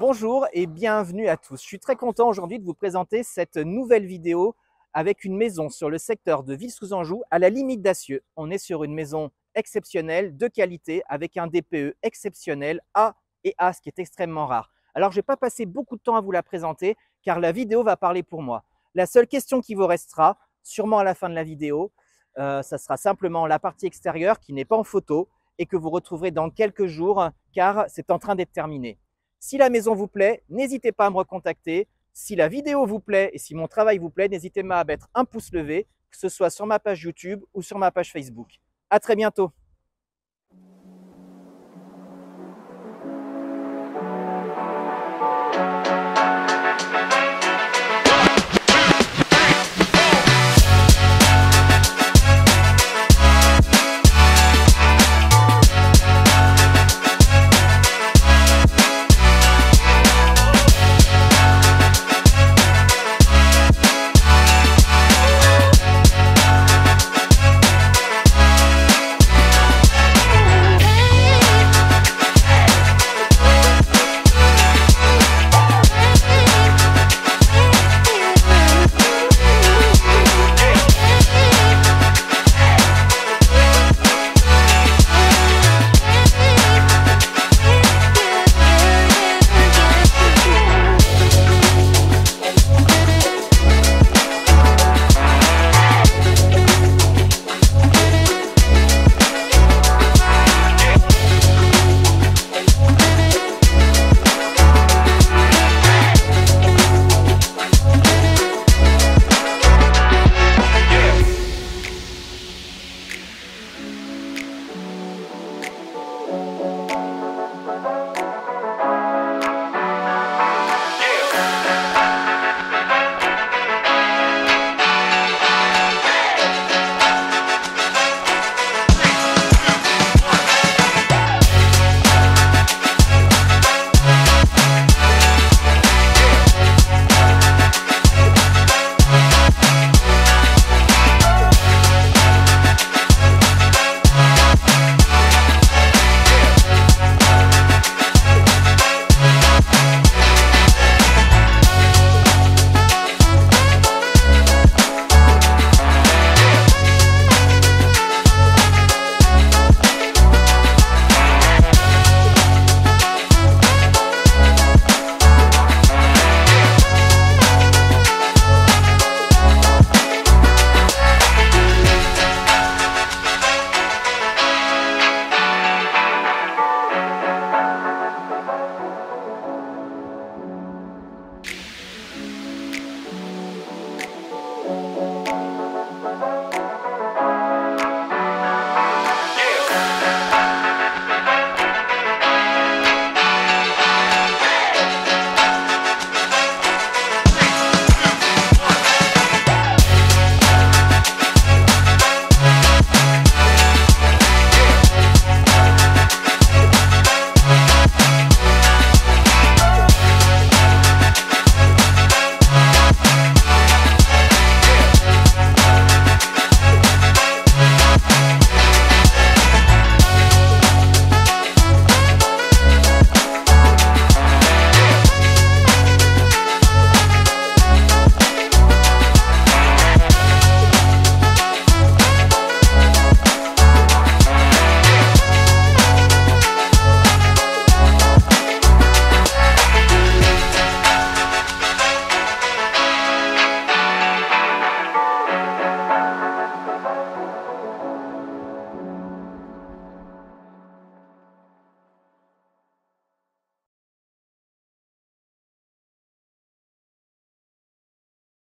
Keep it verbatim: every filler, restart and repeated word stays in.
Bonjour et bienvenue à tous. Je suis très content aujourd'hui de vous présenter cette nouvelle vidéo avec une maison sur le secteur de Ville-sous-Anjou à la limite d'Acieux. On est sur une maison exceptionnelle, de qualité, avec un D P E exceptionnel, A et A, ce qui est extrêmement rare. Alors je ne vais pas passer beaucoup de temps à vous la présenter car la vidéo va parler pour moi. La seule question qui vous restera, sûrement à la fin de la vidéo, euh, ça sera simplement la partie extérieure qui n'est pas en photo et que vous retrouverez dans quelques jours car c'est en train d'être terminé. Si la maison vous plaît, n'hésitez pas à me recontacter. Si la vidéo vous plaît et si mon travail vous plaît, n'hésitez pas à mettre un pouce levé, que ce soit sur ma page YouTube ou sur ma page Facebook. À très bientôt.